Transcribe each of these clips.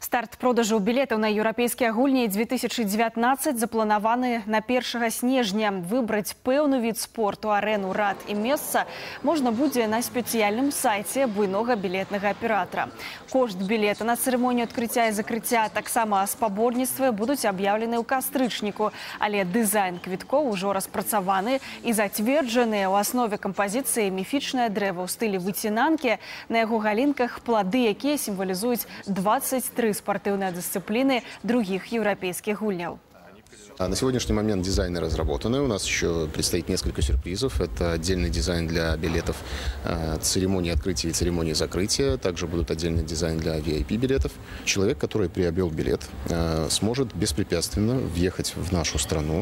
Старт продажу билетов на еўрапейскія гульні 2019 запланаваны на 1 снежня. Выбраць пэўны від спорту, арэну, рад і месца можна будзе на спецыяльным сайце буйнога білетнага аператора. Кошт білета на цырымонію адкрыцця і закрыцця, таксама спаборніцтвы будуць аб'яўлены ў кастрычніку, але дызайн квіткоў ужо распрацаваны і зацверджаныя. У аснове кампазіцыі міфічнае дрэва ў стылі выцінанкі, на яго галінках плады, якія сімвалізуюць 23 спортивные дисциплины других европейских гульняў. На сегодняшний момент дизайны разработаны. У нас еще предстоит несколько сюрпризов. Это отдельный дизайн для билетов церемонии открытия и церемонии закрытия. Также будут отдельный дизайн для VIP-билетов. Человек, который приобрел билет, сможет беспрепятственно въехать в нашу страну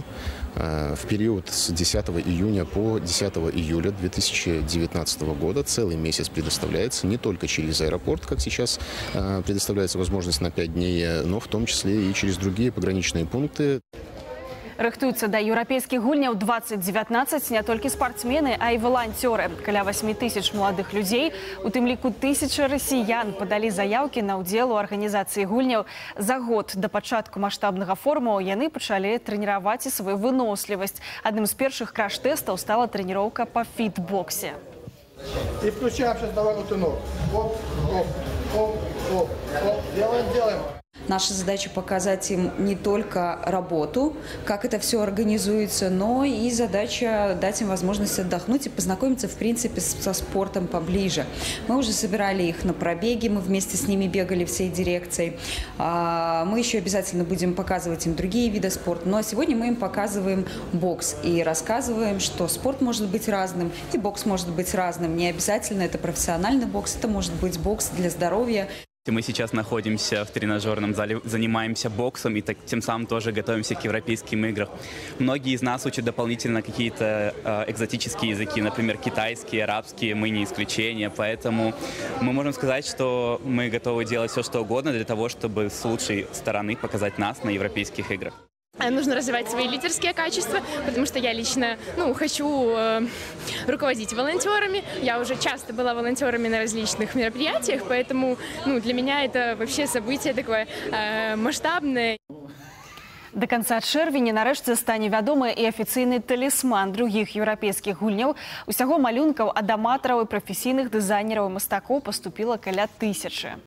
в период с 10 июня по 10 июля 2019 года. Целый месяц предоставляется не только через аэропорт, как сейчас предоставляется возможность на 5 дней, но в том числе и через другие пограничные пункты. Рыхтуюцца да еўрапейскіх гульняў 2019 не толькі спартсмены, а і валанцёры. Каля 8 тысяч маладых людзей, у тым ліку 1000 расіян падалі заяўкі на ўдзел у арганізацыі гульняў. За год да пачатку маштабнага форуму яны пачалі трэніраваць і сваю вынослівасць. Адным з першых краш-тэстаў стала трэніроўка па фітбоксе. И включаем сейчас давай вот и ног. Оп, оп, оп, оп, оп. Делаем. Наша задача показать им не только работу, как это все организуется, но и задача дать им возможность отдохнуть и познакомиться, в принципе, со спортом поближе. Мы уже собирали их на пробеги, мы вместе с ними бегали всей дирекцией. Мы еще обязательно будем показывать им другие виды спорта. Ну а сегодня мы им показываем бокс и рассказываем, что спорт может быть разным, и бокс может быть разным. Не обязательно это профессиональный бокс, это может быть бокс для здоровья. Мы сейчас находимся в тренажерном зале, занимаемся боксом и тем самым тоже готовимся к европейским играм. Многие из нас учат дополнительно какие-то экзотические языки, например, китайские, арабские, мы не исключение. Поэтому мы можем сказать, что мы готовы делать все, что угодно для того, чтобы с лучшей стороны показать нас на европейских играх. Нужно развивать свои лидерские качества, потому что я лично хочу руководить волонтерами. Я уже часто была волонтерами на различных мероприятиях, поэтому для меня это вообще событие такое масштабное. До конца чэрвеня нарэшце стане вядомы і афіцыйны талісман другіх еўрапейскіх гульняў. Усяго малюнкаў ад аматараў і прафесійных дызайнераў і мастакоў паступіла каля 1000.